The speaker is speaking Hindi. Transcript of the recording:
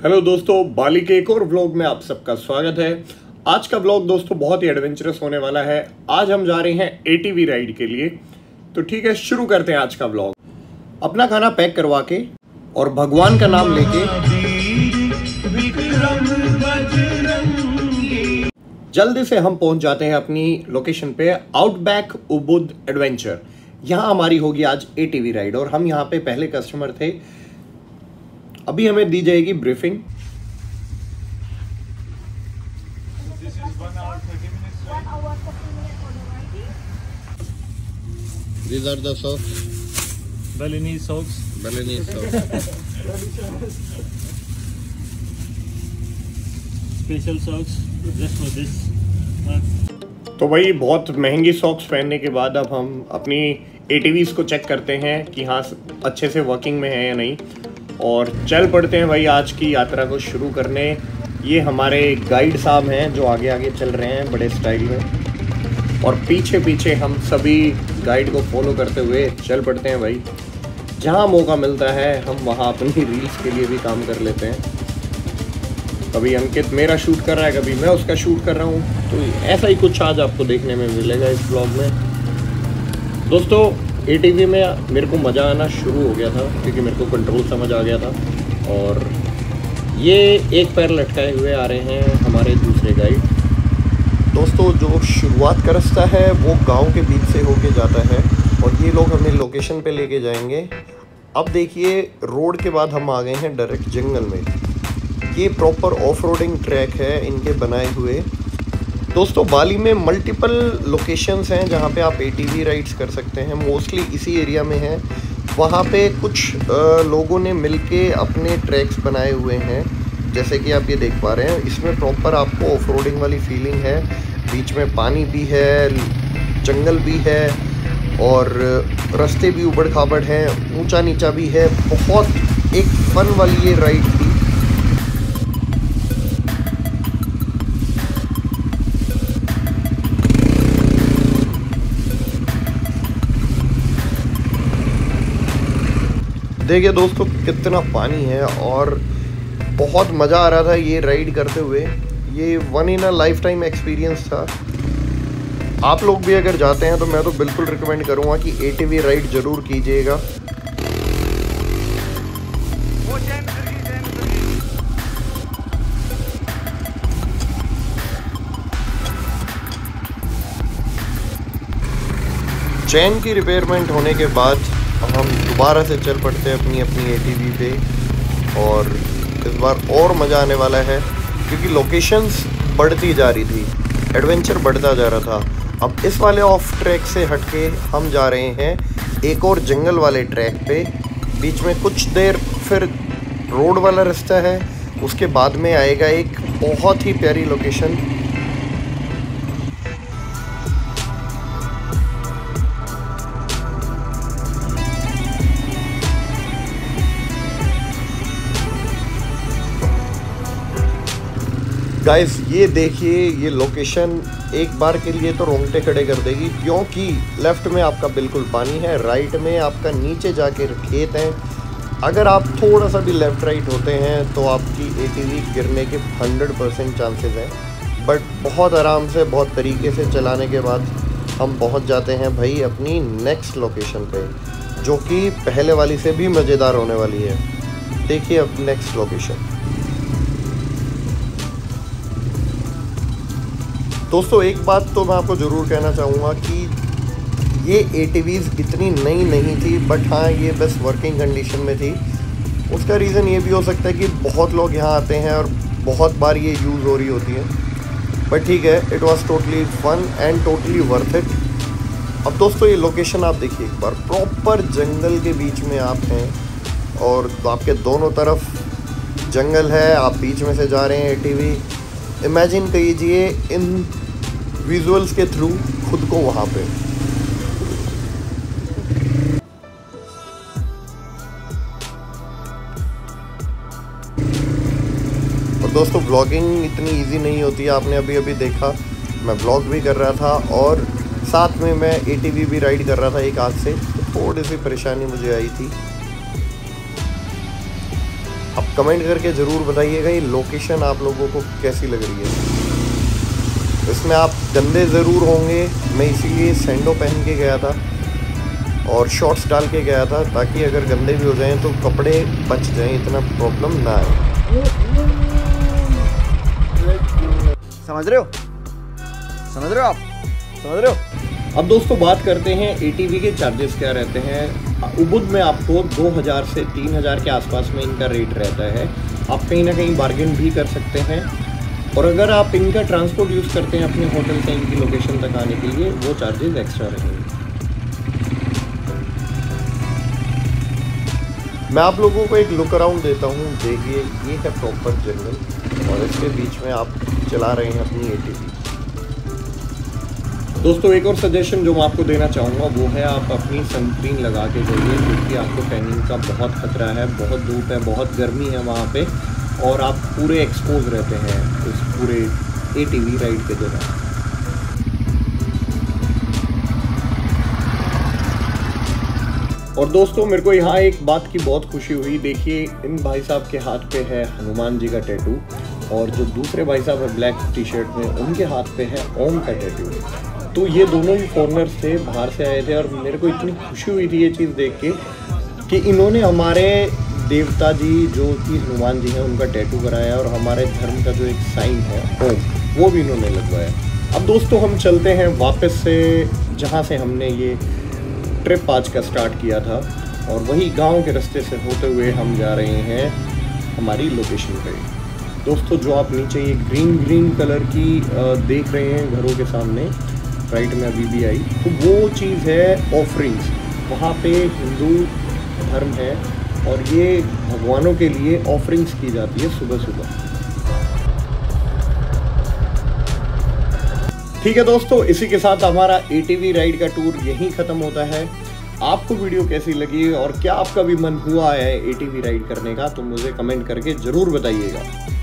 हेलो दोस्तों, बाली के एक और व्लॉग में आप सबका स्वागत है। आज का व्लॉग दोस्तों बहुत ही एडवेंचरस होने वाला है। आज हम जा रहे हैं एटीवी राइड के लिए। तो ठीक है, शुरू करते हैं आज का व्लॉग। अपना खाना पैक करवा के और भगवान का नाम लेके जल्दी से हम पहुंच जाते हैं अपनी लोकेशन पे, आउटबैक उबुद एडवेंचर। यहाँ हमारी होगी आज एटीवी राइड और हम यहाँ पे पहले कस्टमर थे। अभी हमें दी जाएगी briefing. These are the socks. Balinese socks. Balinese socks. Special socks just for this. तो भाई बहुत महंगी सॉक्स पहनने के बाद अब हम अपनी एटीवीज को चेक करते हैं कि हाँ अच्छे से वर्किंग में है या नहीं, और चल पड़ते हैं भाई आज की यात्रा को शुरू करने। ये हमारे गाइड साहब हैं जो आगे आगे चल रहे हैं बड़े स्टाइल में, और पीछे पीछे हम सभी गाइड को फॉलो करते हुए चल पड़ते हैं भाई। जहाँ मौका मिलता है हम वहाँ अपनी रील्स के लिए भी काम कर लेते हैं। कभी अंकित मेरा शूट कर रहा है, कभी मैं उसका शूट कर रहा हूँ। तो ऐसा ही कुछ आज आपको देखने में मिलेगा इस ब्लॉग में। दोस्तों एटीवी में मेरे को मज़ा आना शुरू हो गया था क्योंकि मेरे को कंट्रोल समझ आ गया था। और ये एक पैर लटकाए हुए आ रहे हैं हमारे दूसरे गाइड। दोस्तों जो शुरुआत का रास्ता है वो गांव के बीच से होके जाता है और ये लोग हमें लोकेशन पे लेके जाएंगे। अब देखिए रोड के बाद हम आ गए हैं डायरेक्ट जंगल में। ये प्रॉपर ऑफ रोडिंग ट्रैक है इनके बनाए हुए। दोस्तों बाली में मल्टीपल लोकेशंस हैं जहाँ पे आप एटीवी राइड्स कर सकते हैं। मोस्टली इसी एरिया में है। वहाँ पे कुछ लोगों ने मिलके अपने ट्रैक्स बनाए हुए हैं, जैसे कि आप ये देख पा रहे हैं। इसमें प्रॉपर आपको ऑफ रोडिंग वाली फीलिंग है। बीच में पानी भी है, जंगल भी है और रास्ते भी उबड़ खाबड़ हैं, ऊंचा नीचा भी है। बहुत एक फन वाली ये राइड थी। देखिए दोस्तों कितना पानी है और बहुत मज़ा आ रहा था ये राइड करते हुए। ये one in a lifetime experience था। आप लोग भी अगर जाते हैं तो मैं तो बिल्कुल रिकमेंड करूँगा कि एटीवी राइड ज़रूर कीजिएगा। चैन की रिपेयरमेंट होने के बाद हम दोबारा से चल पड़ते हैं अपनी एटीवी पे, और इस बार और मज़ा आने वाला है क्योंकि लोकेशंस बढ़ती जा रही थी, एडवेंचर बढ़ता जा रहा था। अब इस वाले ऑफ ट्रैक से हटके हम जा रहे हैं एक और जंगल वाले ट्रैक पे। बीच में कुछ देर फिर रोड वाला रास्ता है, उसके बाद में आएगा एक बहुत ही प्यारी लोकेशन। गाइस ये देखिए, ये लोकेशन एक बार के लिए तो रोंगटे खड़े कर देगी, क्योंकि लेफ्ट में आपका बिल्कुल पानी है, राइट में आपका नीचे जाके खेत हैं। अगर आप थोड़ा सा भी लेफ़्ट राइट होते हैं तो आपकी एटीवी गिरने के 100% चांसेस हैं। बट बहुत आराम से बहुत तरीके से चलाने के बाद हम पहुंच जाते हैं भाई अपनी नेक्स्ट लोकेशन पे, जो कि पहले वाली से भी मज़ेदार होने वाली है। देखिए अब नेक्स्ट लोकेशन। दोस्तों एक बात तो मैं आपको ज़रूर कहना चाहूँगा कि ये एटीवीज़ इतनी नई नहीं थी, बट हाँ ये बस वर्किंग कंडीशन में थी। उसका रीज़न ये भी हो सकता है कि बहुत लोग यहाँ आते हैं और बहुत बार ये यूज़ हो रही होती है। बट ठीक है, it was totally fun and totally worth it. अब दोस्तों ये लोकेशन आप देखिए एक बार, प्रॉपर जंगल के बीच में आप हैं और आपके दोनों तरफ जंगल है, आप बीच में से जा रहे हैं एटीवी। इमेजिन कीजिए इन विजुअल्स के थ्रू खुद को वहाँ पे। और दोस्तों व्लॉगिंग इतनी इजी नहीं होती है। आपने अभी अभी देखा मैं व्लॉग भी कर रहा था और साथ में मैं एटीवी भी राइड कर रहा था एक हाथ से, तो थोड़ी सी परेशानी मुझे आई थी। अब कमेंट करके ज़रूर बताइएगा ये लोकेशन आप लोगों को कैसी लग रही है। इसमें आप गंदे ज़रूर होंगे, मैं इसीलिए सैंडो पहन के गया था और शॉर्ट्स डाल के गया था, ताकि अगर गंदे भी हो जाएं तो कपड़े बच जाएं, इतना प्रॉब्लम ना आए। समझ रहे हो आप समझ रहे हो। अब दोस्तों बात करते हैं ATV के चार्जेस क्या रहते हैं। उबुद में आपको 2000 से 3000 के आसपास में इनका रेट रहता है। आप कहीं ना कहीं बार्गेन भी कर सकते हैं, और अगर आप इनका ट्रांसपोर्ट यूज़ करते हैं अपने होटल से इनकी लोकेशन तक आने के लिए, वो चार्जेस एक्स्ट्रा रहेंगे। मैं आप लोगों को एक लुक अराउंड देता हूँ। देखिए ये है प्रॉपर जंगल, और इसके बीच में आप चला रहे हैं अपनी ATV। दोस्तों एक और सजेशन जो मैं आपको देना चाहूँगा वो है आप अपनी सनस्क्रीन लगा के जाइए, क्योंकि आपको टैनिंग का बहुत खतरा है, बहुत धूप है, बहुत गर्मी है वहाँ पे, और आप पूरे एक्सपोज रहते हैं इस पूरे ATV राइड के दौरान। और दोस्तों मेरे को यहाँ एक बात की बहुत खुशी हुई। देखिए इन भाई साहब के हाथ पे है हनुमान जी का टैटू, और जो दूसरे भाई साहब है ब्लैक टी-शर्ट में, उनके हाथ पे है ओम का टैटू। तो ये दोनों ही फॉरेनर्स थे, बाहर से आए थे, और मेरे को इतनी खुशी हुई थी ये चीज़ देख के कि इन्होंने हमारे देवता जी जो कि हनुमान जी हैं उनका टैटू कराया, और हमारे धर्म का जो एक साइन है ओम, वो भी इन्होंने लगवाया। अब दोस्तों हम चलते हैं वापस से जहाँ से हमने ये ट्रिप आज का स्टार्ट किया था, और वही गांव के रास्ते से होते हुए हम जा रहे हैं हमारी लोकेशन पे। दोस्तों जो आप नीचे ये ग्रीन कलर की देख रहे हैं घरों के सामने, राइट में अभी भी आई, तो वो चीज़ है ऑफरिंग्स। वहाँ पे हिंदू धर्म है, और ये भगवानों के लिए ऑफरिंग्स की जाती है सुबह सुबह। ठीक है दोस्तों, इसी के साथ हमारा ATV राइड का टूर यहीं ख़त्म होता है। आपको वीडियो कैसी लगी, और क्या आपका भी मन हुआ है ATV राइड करने का, तो मुझे कमेंट करके ज़रूर बताइएगा।